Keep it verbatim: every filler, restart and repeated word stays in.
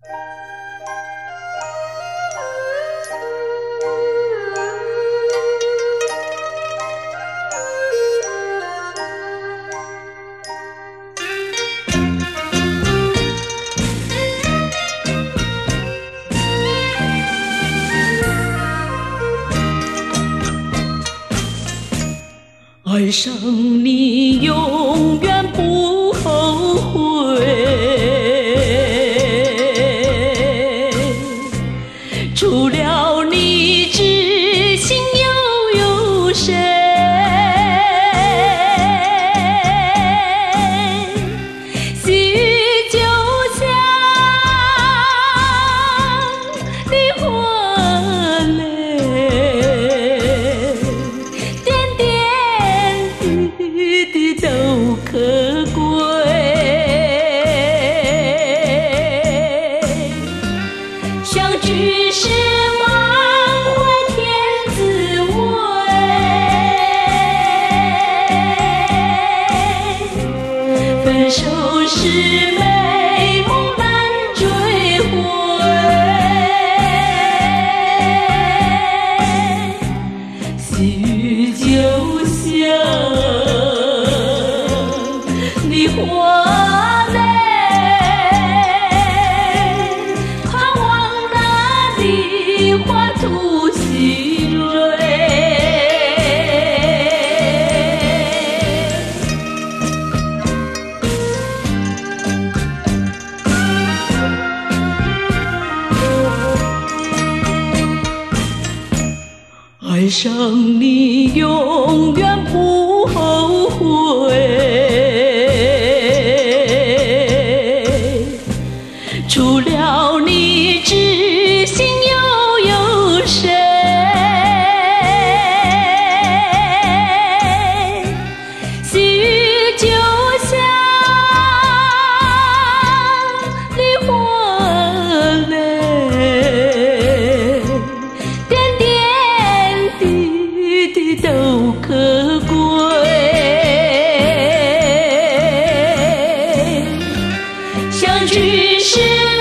爱上你永远不后悔，除了你知心又有谁？细雨就像梨花泪，点点滴滴都可贵。相聚时满怀甜滋味，分手时美梦难追回。细雨就像梨花泪，盼望那梨花吐喜蕊。爱上你永远不后悔，除了你知心又有谁？细雨就像梨花泪，点点滴滴都可贵。相聚时